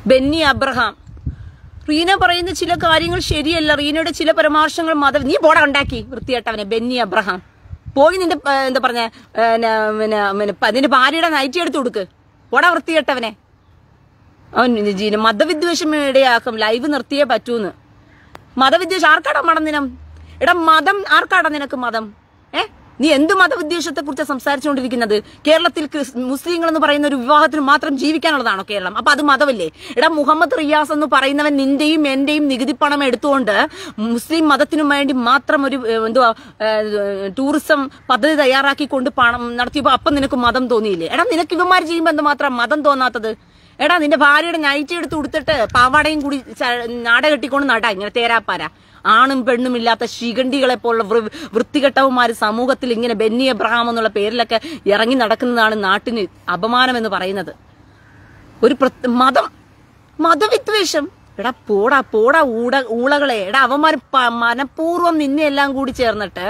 Benny Abraham. Reena പറയുന്ന ചില കാര്യങ്ങൾ ശരിയല്ല. റീനയുടെ ചില പരാമർശങ്ങൾ നീ പോടാ ഉണ്ടാക്കി വൃത്തികെട്ടവനെ. ബെന്നി അബ്രഹാം പോയി നിന്റെ എന്താ പറഞ്ഞ നിന്റെ ഭാര്യയുടെ നൈറ്റി എടുത്തു കൊടുക്ക്. പോടാ വൃത്തികെട്ടവനെ. അവൻ മതവിദ്വേഷം ഇടയാക്കും. ലൈവ് നിർത്തിയേ പറ്റൂന്ന്. മതവിദ്വേഷം ആർക്കാടാ മടം? എടാ മതം ആർക്കാടാ നിനക്ക് മതം? നീ എന്ത് മതവിദ്വേഷത്തെ കുറിച്ച് സംസാരിച്ചുകൊണ്ടിരിക്കുന്നത്? കേരളത്തിൽ മുസ്ലിങ്ങൾ എന്ന് പറയുന്ന ഒരു വിവാഹത്തിന് മാത്രം ജീവിക്കാനുള്ളതാണോ കേരളം? അപ്പൊ അത് മതമല്ലേ? എടാ മുഹമ്മദ് റിയാസ് എന്ന് പറയുന്നവൻ നിന്റെയും എന്റെയും നികുതി പണം എടുത്തുകൊണ്ട് മുസ്ലിം മതത്തിനു വേണ്ടി മാത്രം ഒരു ടൂറിസം പദ്ധതി തയ്യാറാക്കിക്കൊണ്ട് പണം നടത്തിയപ്പോ അപ്പം നിനക്ക് മതം തോന്നിയില്ലേ? എടാ നിനക്ക് ഇവന്മാർ ചെയ്യുമ്പോ എന്ത് മാത്രം മതം തോന്നാത്തത്? എടാ നിന്റെ ഭാര്യയുടെ നൈറ്റി എടുത്ത് കൊടുത്തിട്ട് പാവാടയും കൂടി നാട കെട്ടിക്കൊണ്ട് നടാ ഇങ്ങനെ തേരാപ്പാര. ആണും പെണ്ണും ഇല്ലാത്ത ശിഖണ്ഡികളെ പോലുള്ള വൃത്തികെട്ടവന്മാര് സമൂഹത്തിൽ ഇങ്ങനെ ബെന്നി എബ്രഹാം എന്നുള്ള പേരിലൊക്കെ ഇറങ്ങി നടക്കുന്നതാണ് നാട്ടിന് അപമാനം എന്ന് പറയുന്നത്. ഒരു മതവിദ്വേഷം. എടാ പോടാ ഊളകളെ. എടാ അവന്മാര് മനഃപൂർവ്വം നിന്നെ എല്ലാം കൂടി ചേർന്നിട്ട്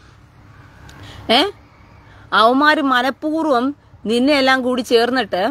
അവന്മാര് മനഃപൂർവ്വം നിന്നെ എല്ലാം കൂടി ചേർന്നിട്ട്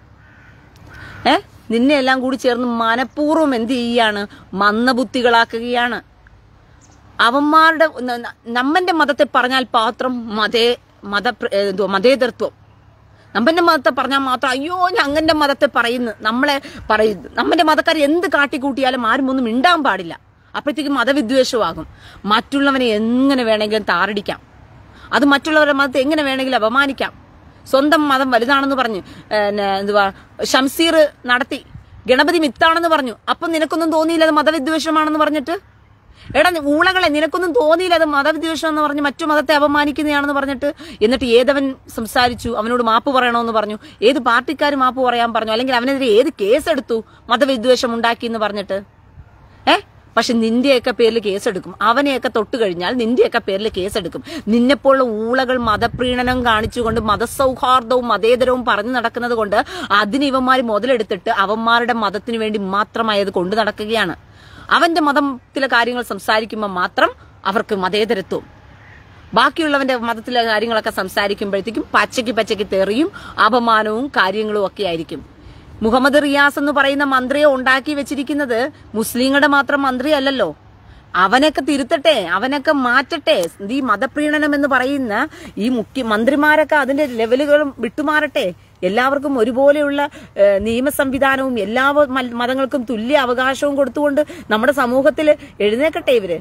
മനഃപൂർവ്വം എന്ത് ചെയ്യാണ്? മന്ദബുദ്ധികളാക്കുകയാണ്. അവന്മാരുടെ നമ്മന്റെ മതത്തെ പറഞ്ഞാൽ മാത്രം മതേതരത്വം. നമ്മന്റെ മതത്തെ പറഞ്ഞാൽ മാത്രം അയ്യോ ഞങ്ങളുടെ മതത്തെ നമ്മളെ പറയുന്നു. നമ്മന്റെ മതക്കാർ എന്ത് കാട്ടിക്കൂട്ടിയാലും ആരും ഒന്നും മിണ്ടാൻ പാടില്ല. അപ്പോഴത്തേക്കും മതവിദ്വേഷമാകും. മറ്റുള്ളവനെ എങ്ങനെ വേണമെങ്കിലും താറടിക്കാം. അത് മറ്റുള്ളവരുടെ മതത്തെ എങ്ങനെ വേണമെങ്കിലും അപമാനിക്കാം. സ്വന്തം മതം വലുതാണെന്ന് പറഞ്ഞു ഷംസീർ നടത്തി. ഗണപതി മിത്താണെന്ന് പറഞ്ഞു. അപ്പം നിനക്കൊന്നും തോന്നിയില്ല അത് മതവിദ്വേഷമാണെന്ന് പറഞ്ഞിട്ട്? എടാ ഊളകളെ, നിനക്കൊന്നും തോന്നിയില്ല അത് മതവിദ്വേഷം എന്ന് പറഞ്ഞ് മറ്റു മതത്തെ അപമാനിക്കുന്നതാണെന്ന് പറഞ്ഞിട്ട്? എന്നിട്ട് ഏതവൻ സംസാരിച്ചു? അവനോട് മാപ്പ് പറയണമെന്ന് പറഞ്ഞു. ഏത് പാർട്ടിക്കാർ മാപ്പ് പറയാൻ പറഞ്ഞു? അല്ലെങ്കിൽ അവനെതിരെ ഏത് കേസെടുത്തു മതവിദ്വേഷം ഉണ്ടാക്കി എന്ന് പറഞ്ഞിട്ട്? പക്ഷെ നിന്റെയൊക്കെ പേരിൽ കേസെടുക്കും. അവനെയൊക്കെ തൊട്ട് കഴിഞ്ഞാൽ നിന്റെയൊക്കെ പേരിൽ കേസെടുക്കും. നിന്നെപ്പോലുള്ള ഊളകൾ മതപ്രീണനം കാണിച്ചുകൊണ്ട് മതസൗഹാർദ്ദവും മതേതരവും പറഞ്ഞു നടക്കുന്നത് കൊണ്ട് അതിന് ഇവന്മാർ മുതലെടുത്തിട്ട് അവന്മാരുടെ മതത്തിന് വേണ്ടി മാത്രമായി അത് കൊണ്ടു നടക്കുകയാണ്. അവന്റെ മതത്തിലെ കാര്യങ്ങൾ സംസാരിക്കുമ്പോൾ മാത്രം അവർക്ക് മതേതരത്വം. ബാക്കിയുള്ളവന്റെ മതത്തിലെ കാര്യങ്ങളൊക്കെ സംസാരിക്കുമ്പോഴത്തേക്കും പച്ചയ്ക്ക് തെറിയും അപമാനവും കാര്യങ്ങളും ഒക്കെ ആയിരിക്കും. മുഹമ്മദ് റിയാസ് എന്ന് പറയുന്ന മന്ത്രിയെ ഉണ്ടാക്കി വെച്ചിരിക്കുന്നത് മുസ്ലിങ്ങളുടെ മാത്രം മന്ത്രി അല്ലല്ലോ. അവനൊക്കെ തിരുത്തട്ടെ, അവനൊക്കെ മാറ്റട്ടെ. ഈ മതപ്രീണനം എന്ന് പറയുന്ന ഈ മന്ത്രിമാരൊക്കെ അതിന്റെ ലെവലുകളും വിട്ടുമാറട്ടെ. എല്ലാവർക്കും ഒരുപോലെയുള്ള നിയമ സംവിധാനവും എല്ലാ മതങ്ങൾക്കും തുല്യ അവകാശവും കൊടുത്തുകൊണ്ട് നമ്മുടെ സമൂഹത്തിൽ എഴുന്നേക്കട്ടെ ഇവര്.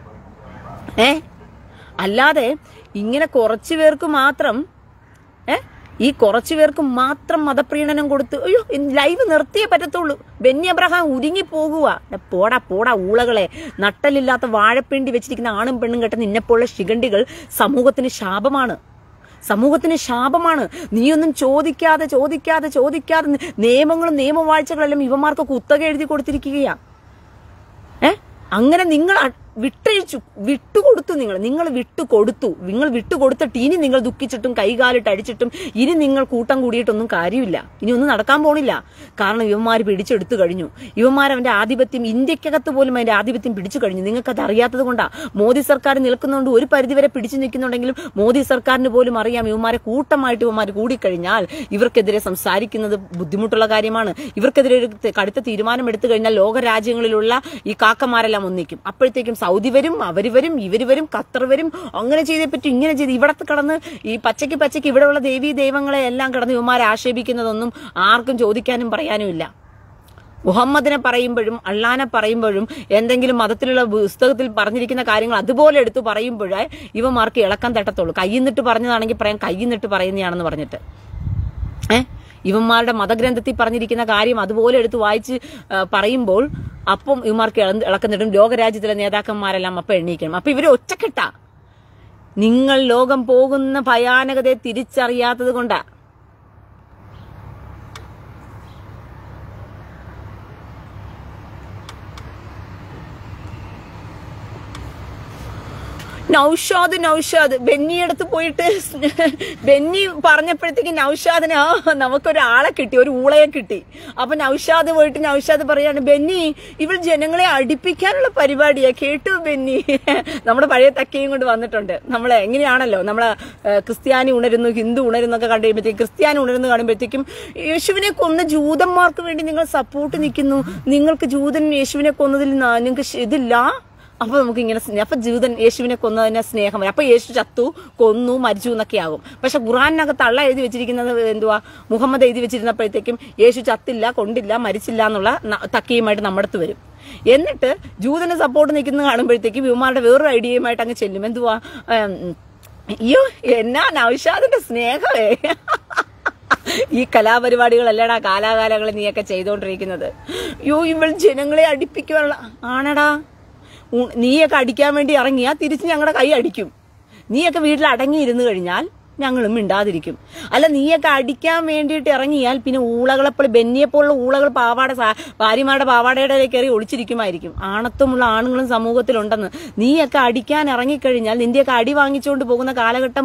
അല്ലാതെ ഇങ്ങനെ കുറച്ചു പേർക്ക് മാത്രം മതപ്രീണനം കൊടുത്ത് അയ്യോ ലൈവ് നിർത്തിയേ പറ്റത്തുള്ളൂ. ബെന്നി അബ്രഹാം ഉരുങ്ങി പോകുക. പോടാ ഊളകളെ. നട്ടലില്ലാത്ത വാഴപ്പിണ്ടി വെച്ചിരിക്കുന്ന ആണും പെണ്ണും കെട്ട നിന്നെപ്പോലുള്ള ശിഖണ്ഡികൾ സമൂഹത്തിന് ശാപമാണ്. നീയൊന്നും ചോദിക്കാതെ നിയമങ്ങളും നിയമവാഴ്ചകളെല്ലാം ഇവന്മാർക്ക് കുത്തക എഴുതി കൊടുത്തിരിക്കുകയാ. അങ്ങനെ നിങ്ങൾ വിട്ടുകൊടുത്തു. നിങ്ങൾ വിട്ടുകൊടുത്തിട്ട് ഇനി നിങ്ങൾ ദുഃഖിച്ചിട്ടും കൈകാലിട്ട് അടിച്ചിട്ടും ഇനി നിങ്ങൾ കൂട്ടം കൂടിയിട്ടൊന്നും കാര്യമില്ല. ഇനി ഒന്നും നടക്കാൻ പോണില്ല. കാരണം ഇവന്മാർ പിടിച്ചെടുത്തു കഴിഞ്ഞു. അവന്റെ ആധിപത്യം ഇന്ത്യക്കകത്ത് പോലും അതിന്റെ ആധിപത്യം പിടിച്ചു കഴിഞ്ഞു. നിങ്ങൾക്കത് അറിയാത്തത് കൊണ്ടാ. മോദി സർക്കാർ നിൽക്കുന്നുണ്ട്, ഒരു പരിധിവരെ പിടിച്ചു നിൽക്കുന്നുണ്ടെങ്കിലും മോദി സർക്കാരിന് പോലും അറിയാം ഇവന്മാരെ കൂട്ടമായിട്ട് ഇവന്മാർ കൂടിക്കഴിഞ്ഞാൽ ഇവർക്കെതിരെ സംസാരിക്കുന്നത് ബുദ്ധിമുട്ടുള്ള കാര്യമാണ്. ഇവർക്കെതിരെ ഒരു കടുത്ത തീരുമാനം എടുത്തു കഴിഞ്ഞാൽ ലോകരാജ്യങ്ങളിലുള്ള ഈ കാക്കമാരെല്ലാം ഒന്നിക്കും. അപ്പോഴത്തേക്കും സൗദി വരും, അവര് വരും, ഇവര് വരും, ഖത്തർ വരും. അങ്ങനെ ചെയ്തേ പറ്റും, ഇങ്ങനെ ചെയ്ത് ഇവിടത്ത് കടന്ന് ഈ പച്ചയ്ക്ക് ഇവിടെയുള്ള ദേവീ ദൈവങ്ങളെ എല്ലാം കടന്ന് ഇവന്മാരെ ആക്ഷേപിക്കുന്നതൊന്നും ആർക്കും ചോദിക്കാനും പറയാനും ഇല്ല. മുഹമ്മദിനെ പറയുമ്പോഴും അള്ളാനെ പറയുമ്പോഴും എന്തെങ്കിലും മതത്തിലുള്ള പുസ്തകത്തിൽ പറഞ്ഞിരിക്കുന്ന കാര്യങ്ങൾ അതുപോലെ എടുത്തു പറയുമ്പോഴേ ഇവന്മാർക്ക് ഇളക്കം തട്ടത്തുള്ളൂ. കയ്യിന്നിട്ട് പറഞ്ഞതാണെങ്കിൽ പറയാം കയ്യിന്നിട്ട് പറയുന്നതാണെന്ന് പറഞ്ഞിട്ട്. ഇവന്മാരുടെ മതഗ്രന്ഥത്തിൽ പറഞ്ഞിരിക്കുന്ന കാര്യം അതുപോലെ എടുത്ത് വായിച്ച് പറയുമ്പോൾ അപ്പം ഇവന്മാർക്ക് ഇളക്കം തട്ടും. ലോകരാജ്യത്തിലെ നേതാക്കന്മാരെല്ലാം അപ്പം എണ്ണീക്കണം. അപ്പൊ ഇവര് ഒറ്റക്കെട്ടാ. നിങ്ങൾ ലോകം പോകുന്ന ഭയാനകതയെ തിരിച്ചറിയാത്തത് കൊണ്ടാ. നൗഷാദ് ബെന്നിയടുത്ത് പോയിട്ട് ബെന്നി പറഞ്ഞപ്പോഴത്തേക്ക് നൗഷാദിന് നമുക്കൊരാളെ കിട്ടി, ഒരു ഊളയെ കിട്ടി. അപ്പൊ നൗഷാദ് പോയിട്ട് നൗഷാദ് പറയാണ്, ബെന്നി ഇവൾ ജനങ്ങളെ അടുപ്പിക്കാനുള്ള പരിപാടിയാ കേട്ടു ബെന്നി. നമ്മുടെ പഴയ തക്കയും കൊണ്ട് വന്നിട്ടുണ്ട്. നമ്മളെ എങ്ങനെയാണല്ലോ നമ്മളെ ക്രിസ്ത്യാനി ഉണരുന്നു, ഹിന്ദു ഉണരുന്നൊക്കെ കണ്ടു കഴിയുമ്പോഴത്തേക്കും, ക്രിസ്ത്യാനി ഉണരുന്നു കാണുമ്പോഴത്തേക്കും യേശുവിനെ കൊന്ന ജൂതന്മാർക്ക് വേണ്ടി നിങ്ങൾ സപ്പോർട്ട് നിൽക്കുന്നു, നിങ്ങൾക്ക് ജൂതൻ യേശുവിനെ കൊന്നതിൽ നിങ്ങൾക്ക് ഇതില്ല. അപ്പൊ നമുക്ക് ഇങ്ങനെ അപ്പൊ ജൂതൻ യേശുവിനെ കൊന്നതിനെ സ്നേഹം വരും. അപ്പൊ യേശു ചത്തു, കൊന്നു, മരിച്ചു എന്നൊക്കെ ആകും. പക്ഷെ ഖുർആനിനകത്ത് അള്ളാഹ് എഴുതി വെച്ചിരിക്കുന്നത് എന്തുവാ? മുഹമ്മദ് എഴുതി വെച്ചിരുന്നപ്പോഴത്തേക്കും യേശു ചത്തില്ല, കൊണ്ടില്ല, മരിച്ചില്ല എന്നുള്ള തക്കയുമായിട്ട് നമ്മുടെ അടുത്ത് വരും. എന്നിട്ട് ജൂതന് സപ്പോർട്ട് നിൽക്കുന്നത് കാണുമ്പോഴത്തേക്കും ഇവന്മാരുടെ വേറൊരു ഐഡിയയുമായിട്ട് അങ്ങ് ചെല്ലും. എന്തുവാ? അയ്യോ എന്നാ നൗഷാദിന്റെ സ്നേഹമേ. ഈ കലാപരിപാടികളല്ലടാ കാലാകാലങ്ങളിൽ നീയൊക്കെ ചെയ്തുകൊണ്ടിരിക്കുന്നത്. അയ്യോ ഇവൾ ജനങ്ങളെ അടിപ്പിക്കുവാനുള്ള ആണടാ. നീയൊക്കെ അടിക്കാൻ വേണ്ടി ഇറങ്ങിയാൽ തിരിച്ച് ഞങ്ങളുടെ കൈ അടിക്കും. നീയൊക്കെ വീട്ടിൽ അടങ്ങിയിരുന്നു കഴിഞ്ഞാൽ ഞങ്ങളും മിണ്ടാതിരിക്കും. അല്ല നീയൊക്കെ അടിക്കാൻ വേണ്ടിയിട്ട് ഇറങ്ങിയാൽ പിന്നെ ഊളകളെപ്പോലെ ബെന്നിയെപ്പോലുള്ള ഊളകൾ ഭാര്യമാരുടെ പാവാടയുടെ കയറി ഒളിച്ചിരിക്കുമായിരിക്കും. ആണത്വമുള്ള ആണുങ്ങളും സമൂഹത്തിലുണ്ടെന്ന്. നീയൊക്കെ അടിക്കാൻ ഇറങ്ങിക്കഴിഞ്ഞാൽ നിന്റെയൊക്കെ അടി വാങ്ങിച്ചുകൊണ്ട് പോകുന്ന കാലഘട്ടം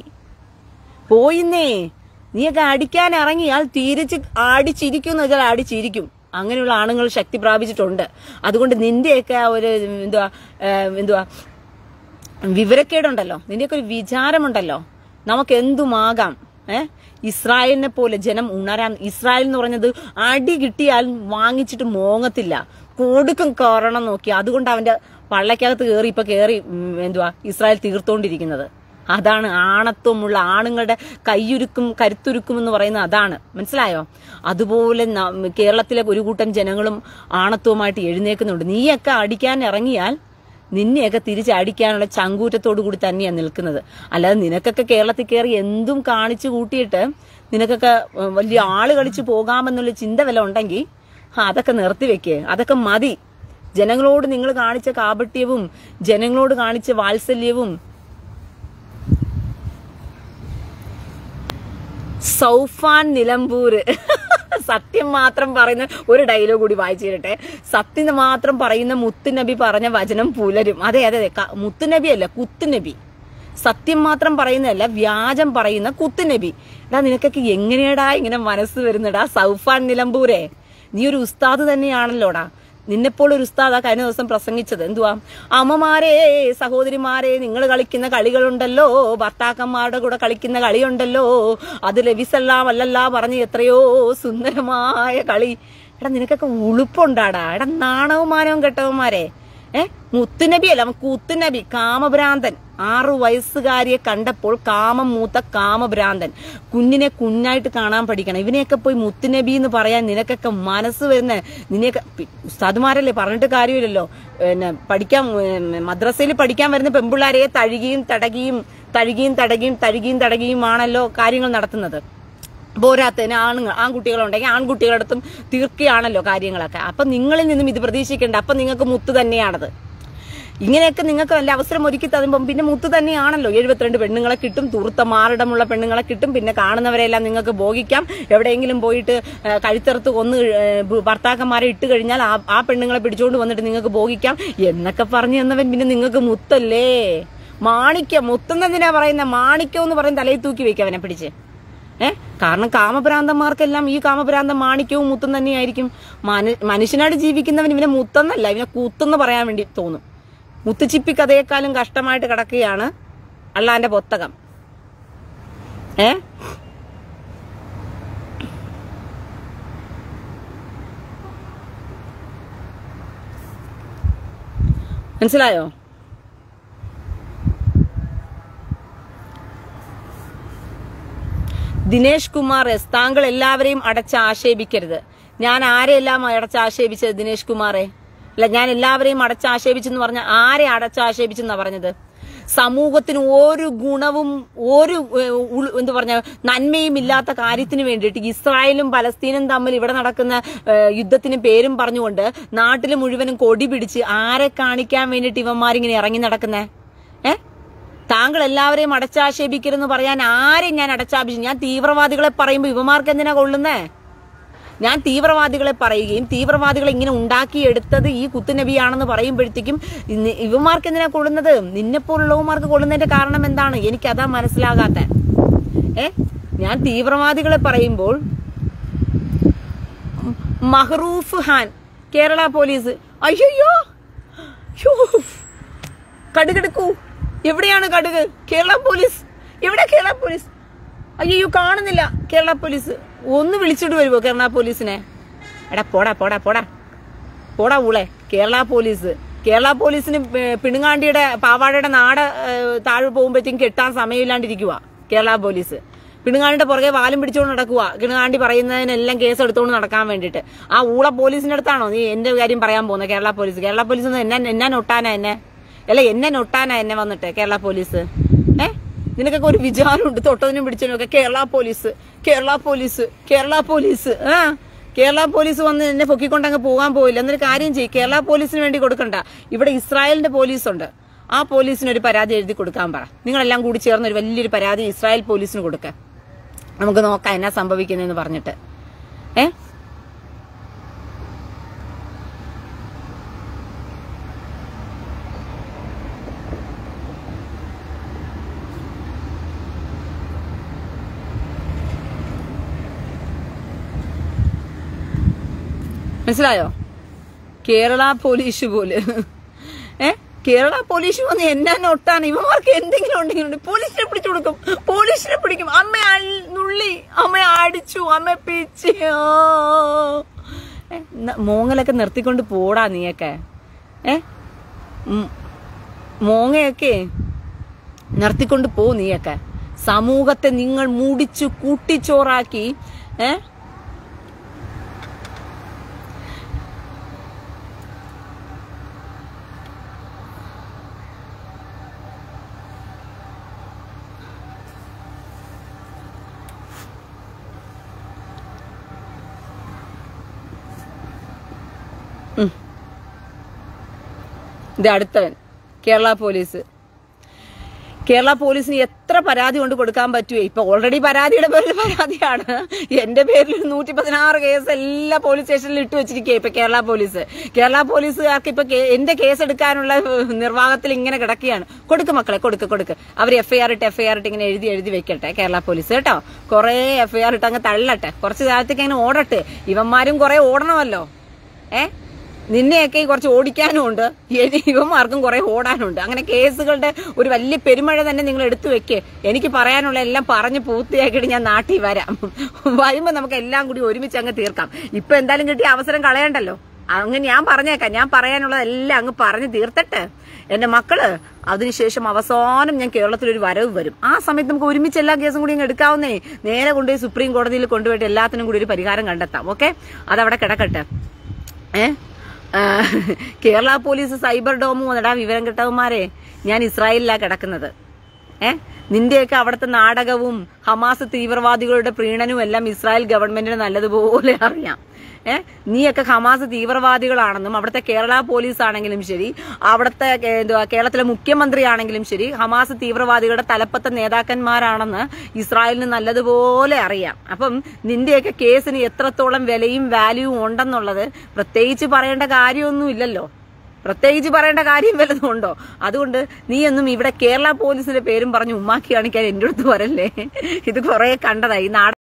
പോയിന്നേ. നീയൊക്കെ അടിക്കാൻ ഇറങ്ങിയാൽ തിരിച്ച് അടിച്ചിരിക്കും എന്ന് വെച്ചാൽ അടിച്ചിരിക്കും. അങ്ങനെയുള്ള ആണുങ്ങൾ ശക്തി പ്രാപിച്ചിട്ടുണ്ട്. അതുകൊണ്ട് നിന്റെയൊക്കെ ഒരു എന്തുവാ വിവരക്കേടുണ്ടല്ലോ, നിന്റെയൊക്കെ ഒരു വിചാരമുണ്ടല്ലോ, നമുക്ക് എന്തുമാകാം. ഇസ്രായേലിനെ പോലെ ജനം ഉണരാൻ. ഇസ്രായേൽ എന്ന് പറഞ്ഞത് അടി കിട്ടിയാൽ വാങ്ങിച്ചിട്ട് മോങ്ങത്തില്ല, കൊടുക്കും കാരണം നോക്കി. അതുകൊണ്ട് അവന്റെ പള്ളക്കകത്ത് കയറി ഇസ്രായേൽ തീർത്തോണ്ടിരിക്കുന്നത്. അതാണ് ആണത്വമുള്ള ആണുങ്ങളുടെ കയ്യുരുക്കും കരുത്തുരുക്കും എന്ന് പറയുന്നത്. അതാണ്, മനസ്സിലായോ? അതുപോലെ കേരളത്തിലെ ഒരു കൂട്ടം ജനങ്ങളും ആണത്വമായിട്ട് എഴുന്നേക്കുന്നുണ്ട്. നീയൊക്കെ അടിക്കാൻ ഇറങ്ങിയാൽ നിന്നെയൊക്കെ തിരിച്ചടിക്കാനുള്ള ചങ്കൂറ്റത്തോടു കൂടി തന്നെയാണ് നിൽക്കുന്നത്. അല്ലാതെ നിനക്കൊക്കെ കേരളത്തിൽ കയറി എന്തും കാണിച്ചു കൂട്ടിയിട്ട് നിനക്കൊക്കെ വലിയ ആള് കളിച്ചു പോകാമെന്നുള്ള ചിന്ത വല്ല ഉണ്ടെങ്കിൽ അതൊക്കെ നിർത്തിവെക്കേ. അതൊക്കെ മതി. ജനങ്ങളോട് നിങ്ങൾ കാണിച്ച കാപട്യവും ജനങ്ങളോട് കാണിച്ച വാത്സല്യവും. സൗഫാൻ നിലമ്പൂര് സത്യം മാത്രം പറയുന്ന ഒരു ഡയലോഗ് കൂടി വായിച്ചു തരട്ടെ. സത്യം മാത്രം പറയുന്ന മുത്തുനബി പറഞ്ഞ വചനം പുലരും. അതെ മുത്തുനബി അല്ല, കുത്തുനബി. സത്യം മാത്രം പറയുന്നതല്ല, വ്യാജം പറയുന്ന കുത്തുനബി. എടാ നിനക്കൊക്കെ എങ്ങനെയാടാ ഇങ്ങനെ മനസ്സ് വരുന്നടാ? സൗഫാൻ നിലമ്പൂരെ, നീ ഒരു ഉസ്താദ് തന്നെയാണല്ലോടാ. നിന്നെപ്പോൾ ഒരു ഉസ്താദാ കഴിഞ്ഞ ദിവസം പ്രസംഗിച്ചത്. എന്തുവാ? അമ്മമാരെ, സഹോദരിമാരെ, നിങ്ങൾ കളിക്കുന്ന കളികളുണ്ടല്ലോ, ഭർത്താക്കന്മാരുടെ കൂടെ കളിക്കുന്ന കളിയുണ്ടല്ലോ, അത് ലവിസല്ലാം അല്ലല്ല പറഞ്ഞ് എത്രയോ സുന്ദരമായ കളി. എടാ നിനക്കൊക്കെ ഉളുപ്പുണ്ടാടാ. എടാ നാണവും മാനവും കെട്ടവന്മാരെ. മുത്തുനബി അല്ല, കുത്തുനബി. കാമഭ്രാന്തൻ. 6 വയസ്സുകാരിയെ കണ്ടപ്പോൾ കാമം മൂത്ത കാമഭ്രാന്തൻ. കുഞ്ഞിനെ കുഞ്ഞായിട്ട് കാണാൻ പഠിക്കണം. ഇവനെയൊക്കെ പോയി മുത്തുനബി എന്ന് പറയാൻ നിനക്കൊക്കെ മനസ്സ് വരുന്ന നിന്നെയൊക്കെ ഉസ്താദുമാരല്ലേ, പറഞ്ഞിട്ട് കാര്യമില്ലല്ലോ. പഠിക്കാൻ മദ്രസയിൽ പഠിക്കാൻ വരുന്ന പെൺപിള്ളാരെ തഴുകിയും തടകിയുമാണല്ലോ കാര്യങ്ങൾ നടത്തുന്നത്. പോരാത്തതിന് ആൺകുട്ടികളുണ്ടെങ്കിൽ ആൺകുട്ടികളടുത്തും തീർക്കുകയാണല്ലോ കാര്യങ്ങളൊക്കെ. അപ്പൊ നിങ്ങളിൽ നിന്നും ഇത് പ്രതീക്ഷിക്കേണ്ട. അപ്പൊ നിങ്ങൾക്ക് മുത്ത് തന്നെയാണത്. ഇങ്ങനെയൊക്കെ നിങ്ങൾക്ക് നല്ല അവസരം ഒരുക്കി തരുമ്പം പിന്നെ മുത്ത് തന്നെയാണല്ലോ. 72 പെണ്ണുങ്ങളെ കിട്ടും, തുറുത്ത മാറിടമുള്ള പെണ്ണുങ്ങളെ കിട്ടും. പിന്നെ കാണുന്നവരെല്ലാം നിങ്ങൾക്ക് ഭോഗിക്കാം. എവിടെയെങ്കിലും പോയിട്ട് കഴുത്തറുത്ത് കൊന്ന് ഭർത്താക്കന്മാരെ ഇട്ട് കഴിഞ്ഞാൽ ആ പെണ്ണുങ്ങളെ പിടിച്ചോണ്ട് വന്നിട്ട് നിങ്ങൾക്ക് ഭോഗിക്കാം എന്നൊക്കെ പറഞ്ഞു തന്നവൻ പിന്നെ നിങ്ങൾക്ക് മുത്തല്ലേ? മാണിക്യം. മുത്തുന്നതിനാ പറയുന്ന മാണിക്യം എന്ന് പറയുന്ന തലയിൽ തൂക്കി വെക്കുക അവനെ പിടിച്ച്. കാരണം കാമഭ്രാന്തന്മാർക്കെല്ലാം ഈ കാമഭ്രാന്തം മാണിക്യവും മുത്തും തന്നെയായിരിക്കും. മനുഷ്യനായിട്ട് ജീവിക്കുന്നവൻ ഇവനെ മുത്തെന്നല്ല, ഇവനെ കുത്തെന്ന് പറയാൻ വേണ്ടി തോന്നും. മുത്തുച്ചിപ്പി കഥയെക്കാളും കഷ്ടമായിട്ട് കിടക്കുകയാണ് അള്ളാന്റെ പുസ്തകം. മനസ്സിലായോ? ദിനേശ് കുമാർ എസ്, താങ്കൾ എല്ലാവരെയും അടച്ചാക്ഷേപിക്കരുത്. ഞാൻ ആരെയെല്ലാം അടച്ചാക്ഷേപിച്ചത് ദിനേശ് കുമാറെ? അല്ല, ഞാൻ എല്ലാവരെയും അടച്ചാക്ഷേപിച്ചെന്ന് പറഞ്ഞ ആരെ അടച്ചാക്ഷേപിച്ചെന്നാ പറഞ്ഞത്? സമൂഹത്തിന് ഒരു ഗുണവും ഒരു നന്മയും ഇല്ലാത്ത കാര്യത്തിന് വേണ്ടിയിട്ട് ഇസ്രായേലും പലസ്തീനും തമ്മിൽ ഇവിടെ നടക്കുന്ന യുദ്ധത്തിന് പേരും പറഞ്ഞുകൊണ്ട് നാട്ടിൽ മുഴുവനും കൊടി പിടിച്ച് ആരെ കാണിക്കാൻ വേണ്ടിയിട്ട് ഇവന്മാരിങ്ങനെ ഇറങ്ങി നടക്കുന്നേ? താങ്കൾ എല്ലാവരെയും അടച്ചാക്ഷേപിക്കരുതെന്ന് പറയാൻ ആരെയും ഞാൻ അടച്ചാക്ഷേപിച്ചു? ഞാൻ തീവ്രവാദികളെ പറയുമ്പോ ഇവന്മാർക്ക് എന്തിനാ കൊള്ളുന്നേ? ഞാൻ തീവ്രവാദികളെ പറയുകയും തീവ്രവാദികളെ ഇങ്ങനെ ഉണ്ടാക്കിയെടുത്തത് ഈ കുത്തുനബിയാണെന്ന് പറയുമ്പോഴത്തേക്കും ഇവന്മാർക്ക് എന്തിനാ കൊള്ളുന്നത്? നിന്നെപ്പോലുള്ളവന്മാർക്ക് കൊള്ളുന്നതിന്റെ കാരണം എന്താണ്? എനിക്കതാ മനസ്സിലാകാത്ത. ഞാൻ തീവ്രവാദികളെ പറയുമ്പോൾ മഹ്റൂഫ് ഖാൻ, കേരള പോലീസ്, അയ്യോ കടുകെടുക്കൂ, എവിടെയാണ് കടുക്? കേരള പോലീസ്, എവിടെ കേരള പോലീസ്? അയ്യോ കാണുന്നില്ല കേരള പോലീസ്. ഒന്ന് വിളിച്ചിട്ട് വരുമോ കേരള പോലീസിനെ? എടാ പോടാ പോടാ പോടാ പോടാ ഊളെ. കേരള പോലീസിന് പിണുങ്ങാണ്ടിയുടെ പാവാടയുടെ നാട് താഴെ പോകുമ്പോഴത്തേക്കും കെട്ടാൻ സമയമില്ലാണ്ടിരിക്കുക കേരള പോലീസ്. പിണുങ്ങാണ്ടിയുടെ പുറകെ വാലും പിടിച്ചുകൊണ്ട് നടക്കുക, പിണുങ്ങാണ്ടി പറയുന്നതിനെല്ലാം കേസ് എടുത്തുകൊണ്ട് നടക്കാൻ വേണ്ടിയിട്ട്. ആ ഊള പോലീസിന്റെ അടുത്താണോ നീ എന്റെ കാര്യം പറയാൻ പോകുന്നത്? കേരള പോലീസ് എന്നെ നൊട്ടാനാ എന്നെ വന്നിട്ട് കേരള പോലീസ്. നിനക്കൊക്കെ ഒരു വിചാരമുണ്ട്, തൊട്ടതിനും പിടിച്ചതിനും ഒക്കെ. കേരള പോലീസ് വന്ന് എന്നെ പൊക്കിക്കൊണ്ടങ്ങ് പോകാൻ പോയില്ല. എന്നൊരു കാര്യം ചെയ്യും, കേരള പോലീസിന് വേണ്ടി കൊടുക്കണ്ട. ഇവിടെ ഇസ്രായേലിന്റെ പോലീസുണ്ട്, ആ പോലീസിന് ഒരു പരാതി എഴുതി കൊടുക്കാൻ പറ. നിങ്ങളെല്ലാം കൂടി ചേർന്ന് ഒരു വലിയൊരു പരാതി ഇസ്രായേൽ പോലീസിന് കൊടുക്ക. നമുക്ക് നോക്കാം എന്നാ സംഭവിക്കുന്നതെന്ന് പറഞ്ഞിട്ട്. മനസ്സിലായോ? കേരള പോലീസ് പോലെ കേരള പോലീസ് വന്ന് എന്നാ ഒട്ടാണ്. ഇവന്മാർക്ക് എന്തെങ്കിലും ഉണ്ടെങ്കിൽ പോലീസിനെ പിടിച്ചു കൊടുക്കും, പോലീസിനെ പിടിക്കും. അമ്മ നുള്ളി, അമ്മ അടിച്ചു, അമ്മ പിച്ച്. മോങ്ങലൊക്കെ നിർത്തിക്കൊണ്ട് പോടാ നീയൊക്കെ. മോങ്ങയൊക്കെ നിർത്തിക്കൊണ്ട് പോ നീയൊക്കെ. സമൂഹത്തെ നിങ്ങൾ മൂടിച്ചു കൂട്ടിച്ചോറാക്കി. ഇത് അടുത്തവൻ കേരള പോലീസിന് എത്ര പരാതി കൊണ്ട് കൊടുക്കാൻ പറ്റുമോ? ഇപ്പൊ ഓൾറെഡി പരാതിയുടെ പേരിൽ പരാതിയാണ്. എന്റെ പേരിൽ 116 കേസ് എല്ലാ പോലീസ് സ്റ്റേഷനിൽ ഇട്ട് വെച്ചിരിക്കുക ഇപ്പൊ കേരള പോലീസുകാർക്ക് ഇപ്പൊ എന്റെ കേസ് എടുക്കാനുള്ള നിർവാഹത്തിൽ ഇങ്ങനെ കിടക്കുകയാണ്. കൊടുക്ക് മക്കളെ, കൊടുക്ക്. അവർ എഫ്ഐആർ ഇട്ട് ഇങ്ങനെ എഴുതി വെക്കട്ടെ കേരള പോലീസ് കേട്ടോ. കുറെ എഫ്ഐആർ ഇട്ട് അങ്ങ് തള്ളട്ടെ, കുറച്ച് കാലത്തേക്ക് അങ്ങനെ ഓടട്ടെ. ഇവന്മാരും കുറെ ഓടണമല്ലോ. നിന്നെയൊക്കെ കുറച്ച് ഓടിക്കാനും ഉണ്ട്, ഇവന്മാർക്കും കുറെ ഓടാനുണ്ട്. അങ്ങനെ കേസുകളുടെ ഒരു വലിയ പെരുമഴ തന്നെ നിങ്ങൾ എടുത്തു വെക്കേ. എനിക്ക് പറയാനുള്ള എല്ലാം പറഞ്ഞ് പൂർത്തിയാക്കിയിട്ട് ഞാൻ നാട്ടിൽ വരുമ്പോ നമുക്ക് എല്ലാം കൂടി ഒരുമിച്ച് അങ്ങ് തീർക്കാം. ഇപ്പൊ എന്തായാലും കിട്ടിയ അവസരം കളയണ്ടല്ലോ. അങ്ങനെ ഞാൻ പറഞ്ഞേക്കാം, ഞാൻ പറയാനുള്ളതെല്ലാം അങ്ങ് പറഞ്ഞു തീർത്തട്ടെ എന്റെ മക്കള്. അതിനുശേഷം അവസാനം ഞാൻ കേരളത്തിലൊരു വരവ് വരും. ആ സമയത്ത് നമുക്ക് ഒരുമിച്ച് എല്ലാ കേസും കൂടി അങ്ങ് എടുക്കാവുന്നേ. നേരെ കൊണ്ടുപോയി സുപ്രീം കോടതിയിൽ കൊണ്ടുപോയിട്ട് എല്ലാത്തിനും കൂടി ഒരു പരിഹാരം കണ്ടെത്താം. ഓക്കെ, അതവിടെ കിടക്കട്ടെ. കേരള പോലീസ് സൈബർ ഡോമും വന്നിടാ വിവരം കിട്ടവന്മാരെ. ഞാൻ ഇസ്രായേലിലാണ് കിടക്കുന്നത്. നിന്റെയൊക്കെ അവിടുത്തെ നാടകവും ഹമാസ് തീവ്രവാദികളുടെ പ്രീണനവും എല്ലാം ഇസ്രായേൽ ഗവൺമെന്റിന് നല്ലതുപോലെ അറിയാം. നീയൊക്കെ ഹമാസ് തീവ്രവാദികളാണെന്നും അവിടുത്തെ കേരള പോലീസ് ആണെങ്കിലും ശരി, അവിടുത്തെ കേരളത്തിലെ മുഖ്യമന്ത്രി ആണെങ്കിലും ശരി, ഹമാസ് തീവ്രവാദികളുടെ തലപ്പത്തെ നേതാക്കന്മാരാണെന്ന് ഇസ്രായേലിന് നല്ലതുപോലെ അറിയാം. അപ്പം നിന്റെയൊക്കെ കേസിന് എത്രത്തോളം വിലയും വാല്യൂവും ഉണ്ടെന്നുള്ളത് പ്രത്യേകിച്ച് പറയേണ്ട കാര്യമൊന്നുമില്ലല്ലോ. പ്രത്യേകിച്ച് പറയേണ്ട കാര്യം വല്ലതും ഉണ്ടോ? അതുകൊണ്ട് നീയൊന്നും ഇവിടെ കേരള പോലീസിന്റെ പേരും പറഞ്ഞ് ഉമ്മാക്കി കാണിക്കാൻ എന്റെ അടുത്ത് വരല്ലേ. ഇത് കുറെ കണ്ടതായി.